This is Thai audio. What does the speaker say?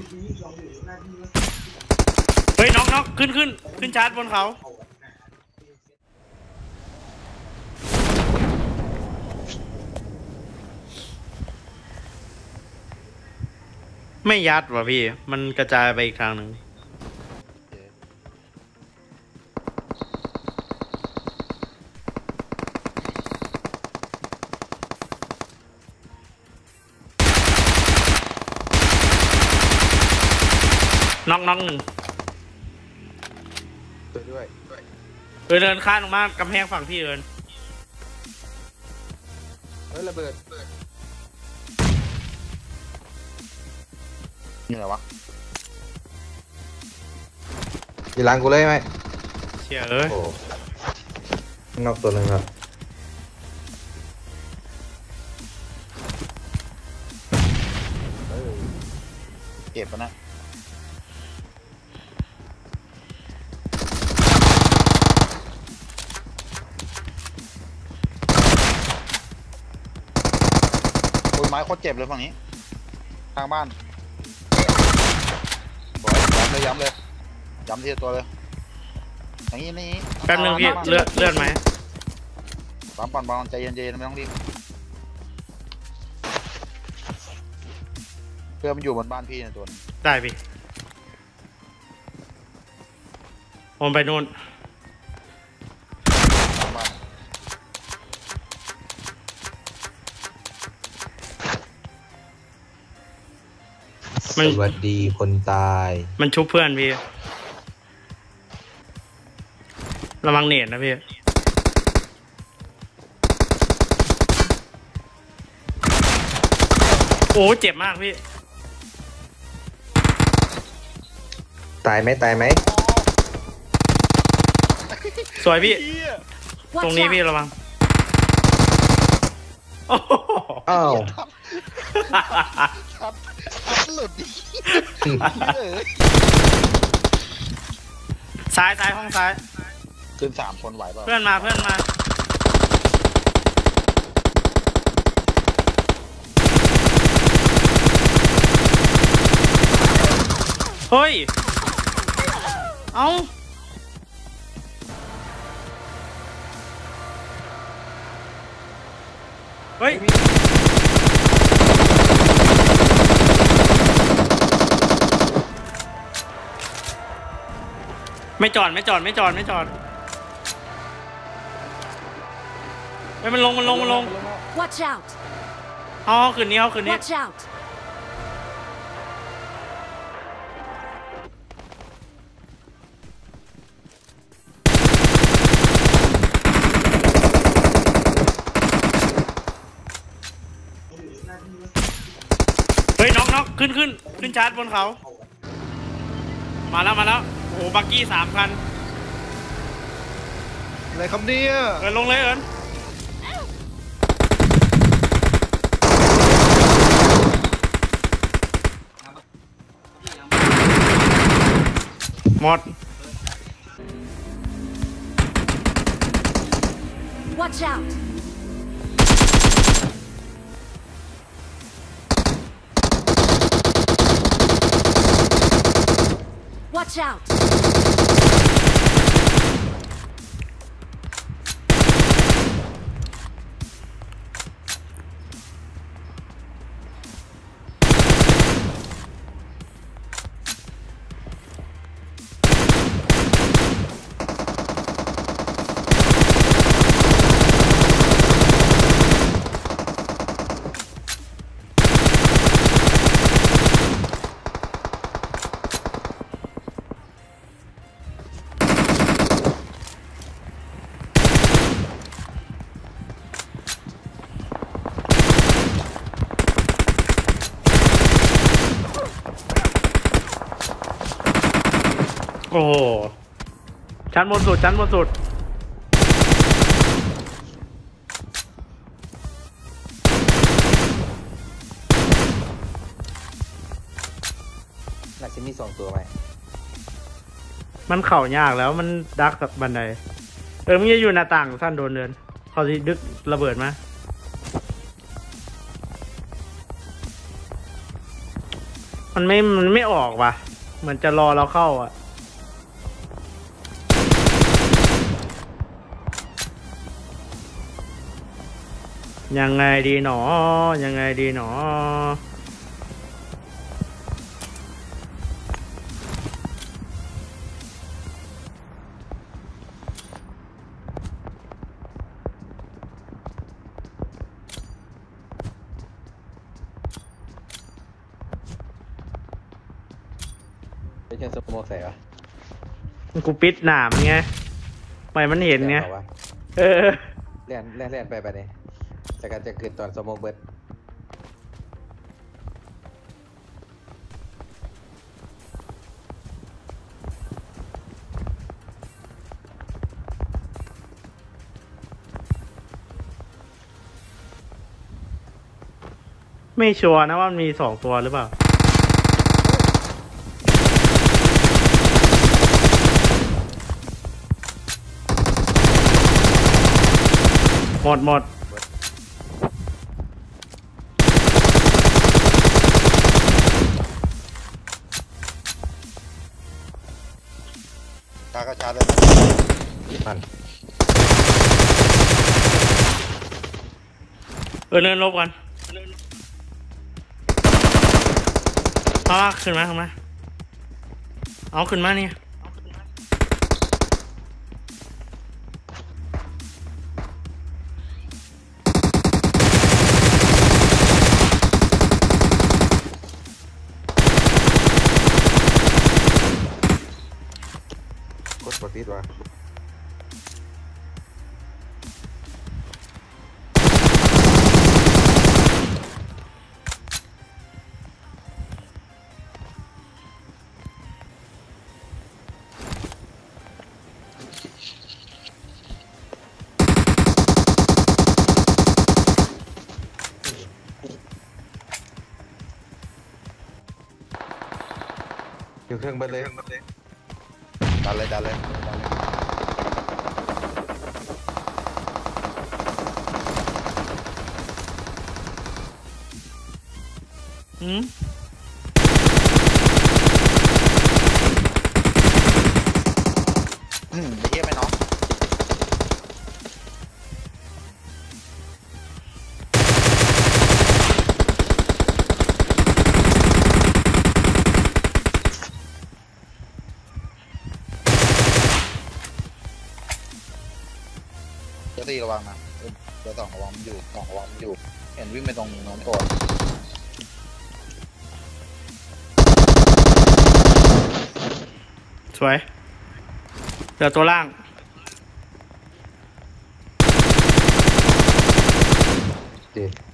เฮ้ยน็อกขึ้นชาร์จบนเขาไม่ยัดว่ะพี่มันกระจายไปอีกทางหนึ่งน็อกหนึ่งด้วยเดินข้ามลงมากำแพงฝั่งพี่เอิญระเบิดนี่อะไรวะยีรังกูเลยไหมเชี่ยเอ้ยนอกตัวนึงครับเก็บปะนะไม้โคตรเจ็บเลยฝั่งนี้ทางบ้านบอยย้ำเลยย้ำที่ตัวเลยอย่างนี้นี่แป๊บนึงพี่เลือดไหมปั๊มปั่นบอลใจเย็นๆไม่ต้องรีบเพื่อมันอยู่บนบ้านพี่ในตัวได้พี่ผมไปนู่นสวัสดีคนตายมันชุบเพื่อนพี่ระวังเน็ตนะพี่โอ้เจ็บมากพี่ตายไหมสวยพี่ตรงนี้พี่ระวังอ้าวหลุดดิซ้ายห้องซ้ายขึ้น3 คนไหวป่ะเพื่อนมาเฮ้ยเอ้าเฮ้ยไม่จอดเฮ้ยมันลง Watch out คืนนี้ Watch out เฮ้ยน็อกขึ้นชาร์จบนเขามาแล้วโอ้บักกี้3 คันอะไรครับเนี่ยลงเลยหมด Watch out Watch out โอ้โหชั้นบนสุดหลักจะมี2 ตัวไหมมันเข่ายากแล้วมันดักกับบันไดมันจะอยู่หน้าต่างสั้นโดนเดินเขาจะดึกระเบิดมามันไม่ออกว่ะเหมือนจะรอเราเข้าอ่ะยังไงดีหนอยังไงดีหนอไม่ใช่สโมกใส่ปะกูปิดหนามไงไม่มันเห็นไงอาวะเออเล่นไปเนี่ยแต่การจะเกิดตอนสโมกเบิร์ดไม่ชัวร์นะว่ามันมี2 ตัวหรือเปล่าหมดชาก็ชาเลยนะมันเดินลบกันขึ้นมาเอาขึ้นมานี่กดปกติว่ะอยู่เครื่องเบิร์ดเลยดันเลยดันเลยอืมไอ้เหี้ยไม่น็อกเจ้าที่ระวังนะเจ้า2ระวังมันอยู่เห็นวิ่งไปตรงน้องตัวสวยเดี๋ยวตัวล่างดี